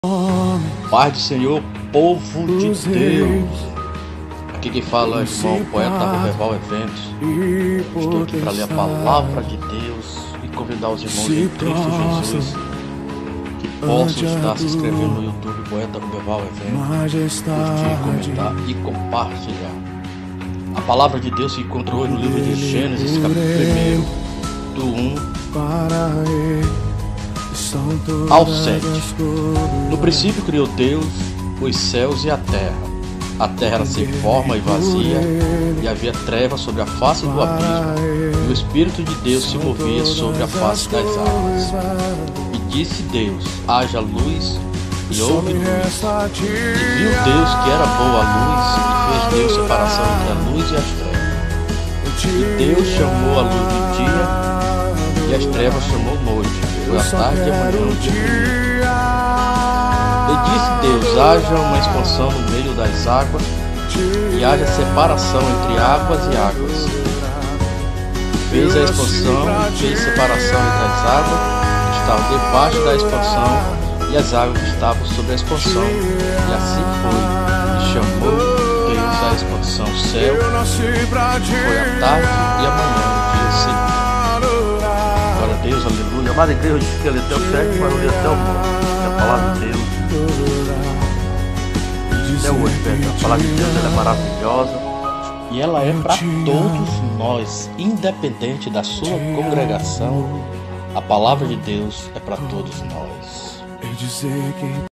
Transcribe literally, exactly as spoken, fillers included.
Paz do Senhor, povo de Deus. Aqui quem fala é o irmão poeta Roberval Eventos. Estou aqui para ler a palavra de Deus e convidar os irmãos em Cristo Jesus que possam estar se inscrevendo no YouTube Poeta Roberval Eventos, curtir, comentar e compartilhar. A palavra de Deus se encontra hoje no livro de Gênesis, capítulo primeiro, do um ao sete. No princípio criou Deus os céus e a terra. A terra era sem forma e vazia, e havia trevas sobre a face do abismo, e o Espírito de Deus se movia sobre a face das águas. E disse Deus: haja luz, e houve luz. E viu Deus que era boa a luz, e fez Deus separação entre a luz e as trevas. E Deus chamou a luz de dia, e as trevas chamou noite. Foi a tarde e a manhã do dia. E disse Deus: haja uma expansão no meio das águas, e haja separação entre águas e águas. E fez a expansão, e fez separação entre as águas que estavam debaixo da expansão e as águas que estavam sobre a expansão. E assim foi. E chamou Deus a expansão céu. Foi a tarde e a manhã do dia seguinte. Glória a Deus, aleluia. Amada igreja, diz que ele até o sete, para o dia até o nove. A palavra de Deus. Até hoje, a palavra de Deus ela é maravilhosa e ela é para todos nós, independente da sua congregação. A palavra de Deus é para todos nós.